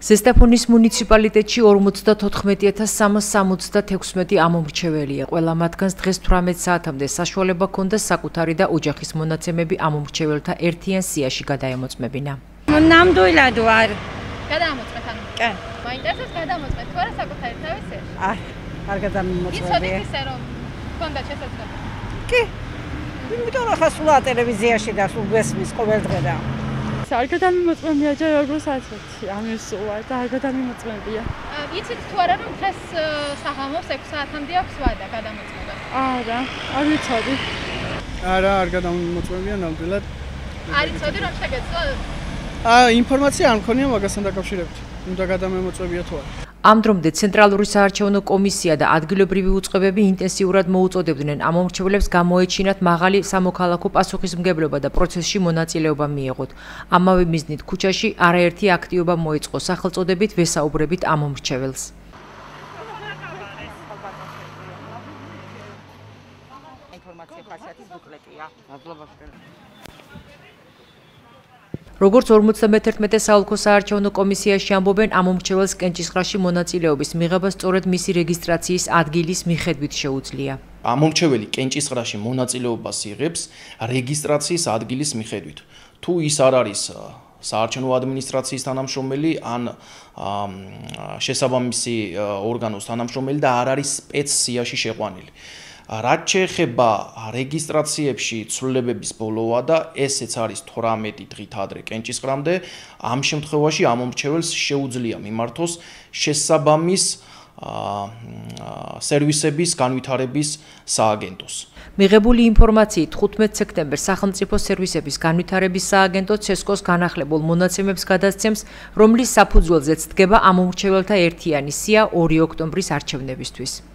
ზესტაფონის მუნიციპალიტეტში 54,366 ამომრჩეველია. ყველა მათგანს დღეს 18 საათამდე საშუალება ჰქონდა საკუთარი და ოჯახის მონაცემები ამომრჩეველთა ერთიან სიაში გადაემოწმებინა. ნამდვილად ვარ. გადაამოწმეთ ანუ. კი. მაინტერესებს გადამოწმეთ თუ არა საკუთარი თავის სიაში? არ გადამიმოწმები. იცოდით ისე რომ ჰქონდა შესაძლებლობა? კი. იმიტომ რომ ხა სულ ტელევიზიაში და სულ გესმის ყოველდღე და არ გადამიმოწმებია ჯერ როგორც ასეთი ამის სულ და არ გადამიმოწმებია. იცით თუ არა რომ დღეს საღამოს 6 საათამდე აქვს ვადა გადამოწმება? არა, არ ვიცოდი. არ გადამიმოწმებია ნამდვილად. არ იცოდი რომ შეგეძლო? ინფორმაცია არ მქონია მაგასთან დაკავშირებით. უნდა გადამემოწმებია თუ არა. ამ დრომდე ცენტრალური საარჩევნო კომისია და ადგილობრივი უწყებები ინტენსიურად მოუწოდებდნენ ამომრჩევლებს გამოეჩინათ მაღალი სამოქალაქო პასუხისმგებლობა და პროცესში მონაწილეობა მიეღოთ. ამავე მიზნით ქუჩაში არაერთი აქტივობა მოიწყო სახელწოდებით ვესაუბრებით ამომრჩეველს. როგორც 51 საოლქო საარჩევნო კომისიაში ამბობენ, ამომრჩეველს კენჭისყრაში მონაწილეობის მიღება სწორედ მისი რეგისტრაციის ადგილის მიხედვით შეუძლია. ამომრჩეველი კენჭისყრაში მონაწილეობას იღებს რეგისტრაციის ადგილის მიხედვით. თუ ის არ არის საარჩევნო ადმინისტრაციის თანამშრომელი ან შესაბამისი ორგანოს თანამშრომელი და არ არის სპეცსიაში შეყვანილი. რაც შეეხება რეგისტრაციებში ცვლილებების ბოლოა და ესეც არის 18 დღით ადრე კენჭისყრამდე, ამ შემთხვევაში ამომრჩეველს შეუძლია მიმართოს შესაბამის სერვისების განვითარების სააგენტოს. მიღებული ინფორმაციით 15 სექტემბერს სახელმწიფო სერვისების განვითარების სააგენტო ცესკოს განახლებულ მონაცემებს გადასცემს, რომლის საფუძველზეც დგება ამომრჩეველთა ერთიანი სია 2 ოქტომბრის არჩევნებისთვის.